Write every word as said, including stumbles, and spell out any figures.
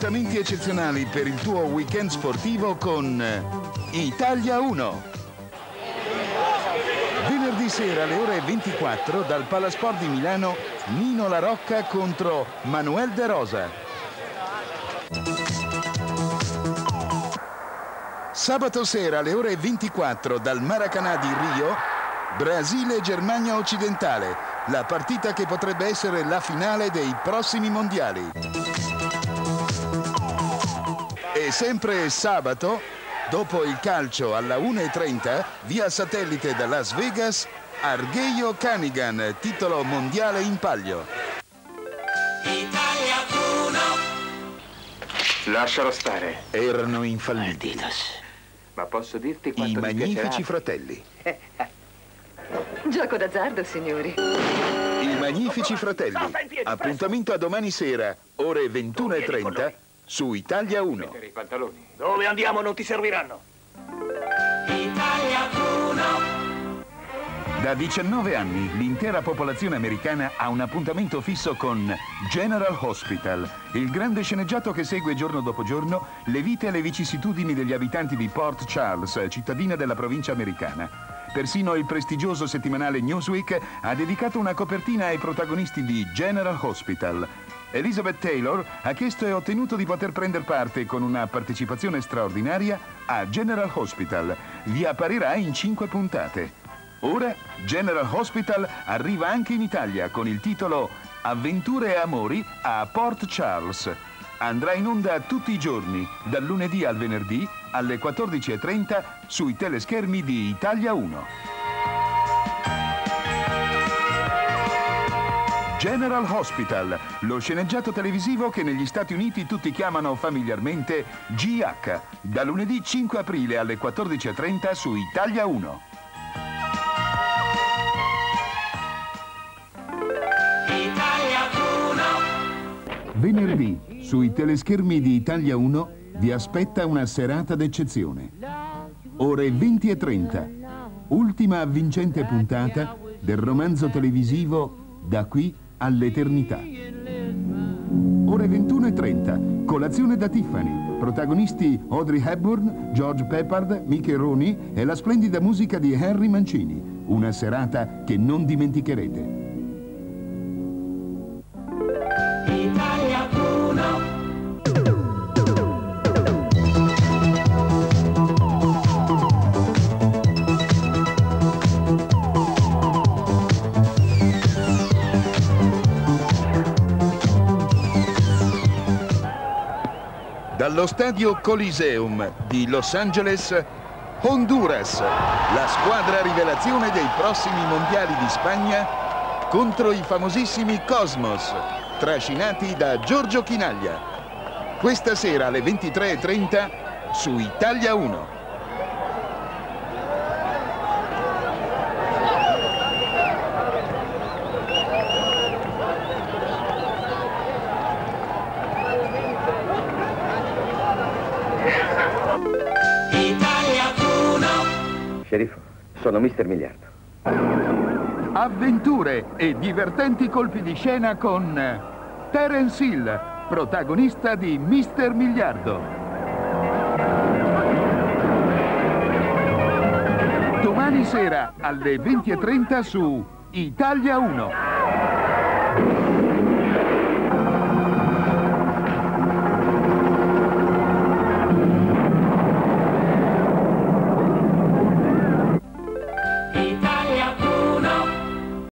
appuntamenti eccezionali per il tuo weekend sportivo con Italia uno. Venerdì sera alle ore ventiquattro dal Palasport di Milano, Nino La Rocca contro Manuel De Rosa. Sabato sera alle ore ventiquattro dal Maracanã di Rio, Brasile-Germania Occidentale, la partita che potrebbe essere la finale dei prossimi mondiali. E sempre sabato, dopo il calcio alla una e trenta, via satellite da Las Vegas, Argheio Canigan, titolo mondiale in palio. Italia uno. Lascialo stare. Erano infallibili. Malditos. Ma posso dirti quanto I mi Magnifici piacerà? Fratelli. Gioco d'azzardo, signori. I Magnifici Fratelli. Appuntamento a domani sera, ore ventuno e trenta, su Italia uno. Mettere i pantaloni. Dove andiamo non ti serviranno. Italia uno. Da diciannove anni l'intera popolazione americana ha un appuntamento fisso con General Hospital, il grande sceneggiato che segue giorno dopo giorno le vite e le vicissitudini degli abitanti di Port Charles, cittadina della provincia americana. Persino il prestigioso settimanale Newsweek ha dedicato una copertina ai protagonisti di General Hospital. Elizabeth Taylor ha chiesto e ottenuto di poter prendere parte con una partecipazione straordinaria a General Hospital. Vi apparirà in cinque puntate. Ora General Hospital arriva anche in Italia con il titolo Avventure e amori a Port Charles. Andrà in onda tutti i giorni, dal lunedì al venerdì alle quattordici e trenta sui teleschermi di Italia uno. General Hospital, lo sceneggiato televisivo che negli Stati Uniti tutti chiamano familiarmente G H, da lunedì cinque aprile alle quattordici e trenta su Italia uno. Venerdì, sui teleschermi di Italia uno, vi aspetta una serata d'eccezione. Ore venti e trenta, ultima avvincente puntata del romanzo televisivo Da qui all'eternità. Ore ventuno e trenta, colazione da Tiffany, protagonisti Audrey Hepburn, George Peppard, Mickey Rooney e la splendida musica di Henry Mancini. Una serata che non dimenticherete. Italia uno. Dallo stadio Coliseum di Los Angeles, Honduras, la squadra rivelazione dei prossimi mondiali di Spagna contro i famosissimi Cosmos, trascinati da Giorgio Chinaglia. Questa sera alle ventitré e trenta su Italia uno. Sceriffo, sono mister Miliardo. Avventure e divertenti colpi di scena con Terence Hill, protagonista di mister Miliardo. Domani sera alle venti e trenta su Italia uno.